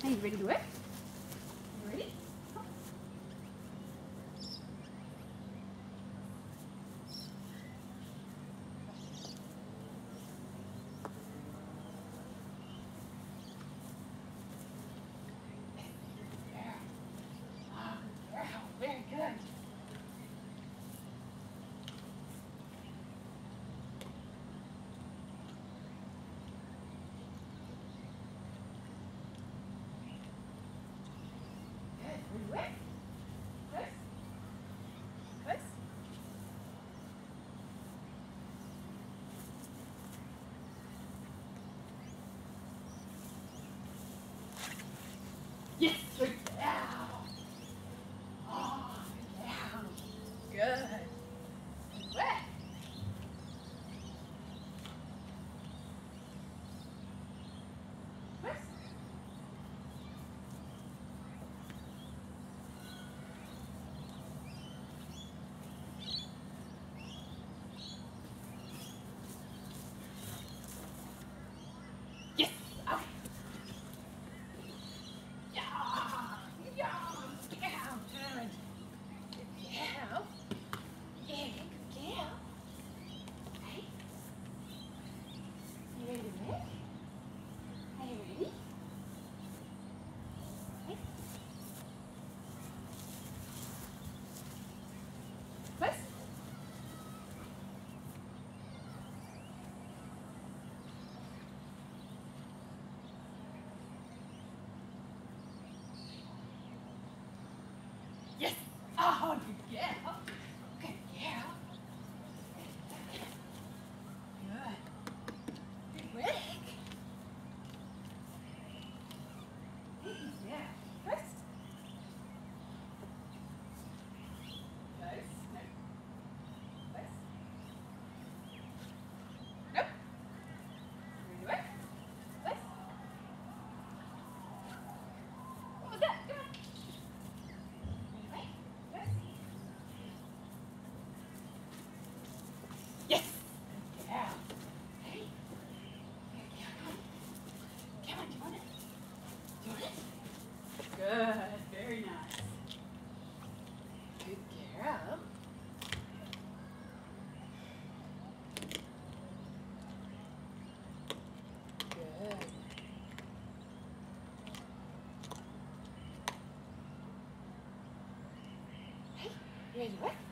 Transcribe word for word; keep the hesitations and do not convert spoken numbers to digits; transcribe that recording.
you ready to work? You ready? Very good. Good. Where? Close. Close. Yes. Good. Down. Oh, down. Good. Where? Close. Yes. Up. Yeah. Yeah. Down. Good. Down. Yeah. Good girl. Hey. You ready to work? Are you ready? Hey. Close. Yes. Oh, good girl. Good girl. Good. Good work. Yeah. Close. Close. No. Close. Nope. Ready to work? Close. What was that? Come on. Ready to work? Close. Yes. Good girl. Hey. Good girl. Come on. Come on. Do you want it? Do you want it? Good. Very nice. Good girl. Good. Hey, you ready to work?